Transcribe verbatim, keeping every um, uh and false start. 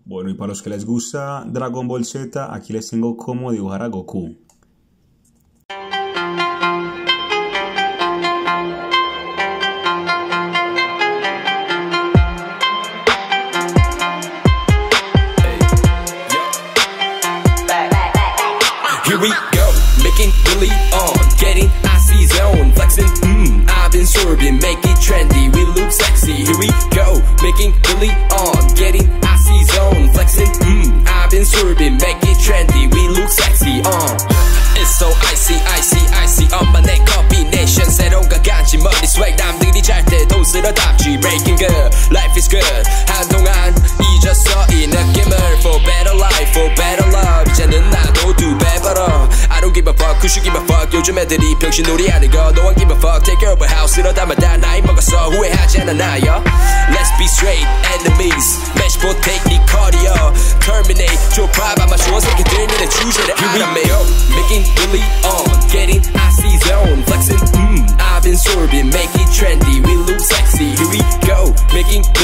Bueno, y para los que les gusta Dragon Ball Z, aquí les tengo cómo dibujar a Goku. Here we go, making really on, getting icy zone, flexing, mmm, I've been sorbing, make it trendy, we look sexy. Here we go, making really on, getting icy zone, flexing, mmm, I've been sorbing, make it trendy, we look sexy, uh. It's so icy, icy, icy, on my neck combination, 새로운 가간지 머리 swag, 남들이 잘 때도 쓸어담지, breaking good, life is good, 한동안 잊었어 이 느낌을, for better life, for better love, 이제는 나도 두 배 벌어. I don't give a fuck, who should give a fuck, 요즘 애들이 병신놀이 하는 거, no one give a fuck, take care of a house, 이러다만 다 나이 먹었어, 후회하지 않아 나요. Let's be straight, enemies, match potato cardio, terminate, 줘 봐봐만 좋은 새끼들 니네 주제를 알아매. Making really on, getting icy zone, flexing, mmm, I've been sorbing, make it trendy, we look sexy. Here we go, making